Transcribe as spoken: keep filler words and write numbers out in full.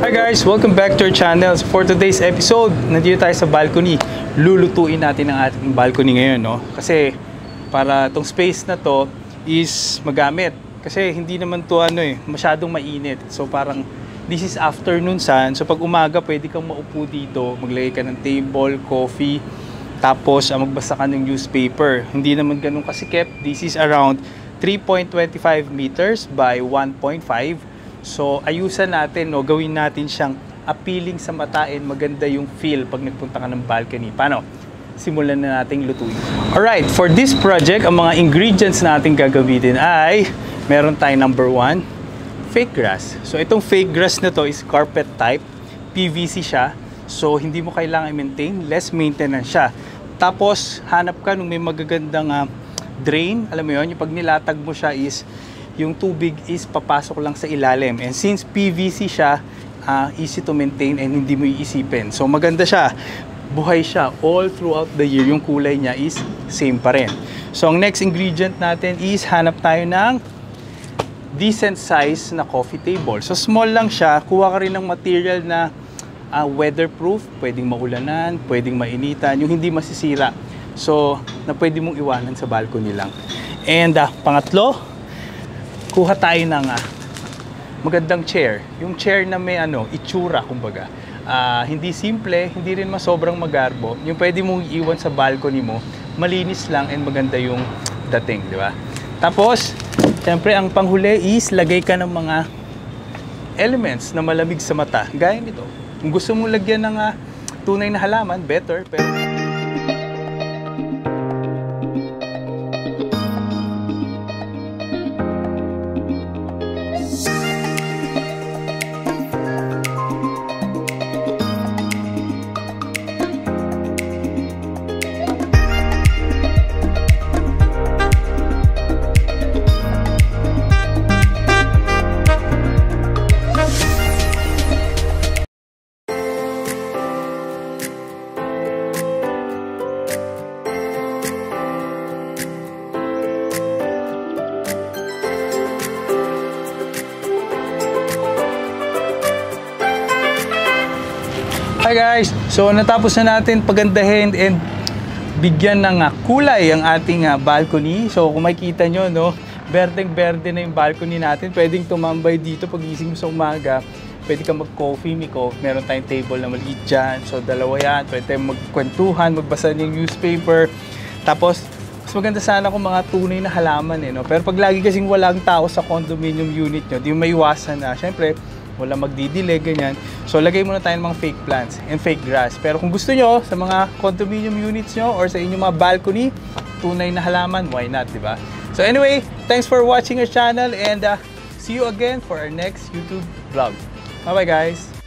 Hi guys! Welcome back to our channel. So for today's episode, nandito tayo sa balcony. Lulutuin natin ang ating balcony ngayon, no? Kasi para tong space na to is magamit. Kasi hindi naman to ano eh, masyadong mainit. So parang this is afternoon sun. So pag umaga, pwede kang maupo dito, maglagay ka ng table, coffee, tapos uh, magbasa ka ng newspaper. Hindi naman ganun kasikip. This is around three point two five meters by one point five. So ayusan natin, no, gawin natin siyang appealing sa mata and maganda yung feel pag nagpunta ka ng balcony. Paano? Simulan na nating lutuin. Alright, for this project, ang mga ingredients natin gagamitin ay meron tayong number one, fake grass. So itong fake grass na to is carpet type, P V C siya. So hindi mo kailangan i-maintain, less maintenance siya. Tapos hanap ka nung may magagandang uh, drain, alam mo yun, yung pag nilatag mo siya is yung tubig is papasok lang sa ilalim. And since P V C siya, uh, easy to maintain and hindi mo iisipin. So maganda siya. Buhay siya all throughout the year. Yung kulay niya is same pa rin. So ang next ingredient natin is hanap tayo ng decent size na coffee table. So small lang siya. Kuha ka rin ng material na uh, weatherproof. Pwedeng maulanan, pwedeng mainitan. Yung hindi masisira. So na pwede mong iwanan sa balcony lang. And uh, pangatlo, kuha tayo ng uh, magandang chair. Yung chair na may ano, itsura, kumbaga. Uh, hindi simple, hindi rin masobrang magarbo. Yung pwede mong iiwan sa balcony mo, malinis lang and maganda yung dating, di ba? Tapos, syempre, ang panghuli is lagay ka ng mga elements na malamig sa mata. Gaya nito. Kung gusto mong lagyan ng uh, tunay na halaman, better. Pero hi guys! So natapos na natin pagandahin and bigyan ng uh, kulay ang ating uh, balcony. So kung makikita nyo, no, berdeng-berde na yung balcony natin. Pwedeng tumambay dito pag gising mo sa umaga. Pwede ka mag-coffee, Miko. Meron tayong table na maliit dyan. So dalawa yan. Pwede tayong magkwentuhan, magbasa ng newspaper. Tapos, mas maganda sana kung mga tunay na halaman eh, no? Pero pag lagi kasing walang tao sa condominium unit nyo, di may iwasan na. Siyempre, wala magdidile, ganyan. So, lagay muna tayo ng mga fake plants and fake grass. Pero kung gusto nyo, sa mga condominium units nyo or sa inyong mga balcony, tunay na halaman, why not, di ba? So, anyway, thanks for watching our channel and uh, see you again for our next YouTube vlog. Bye-bye, guys!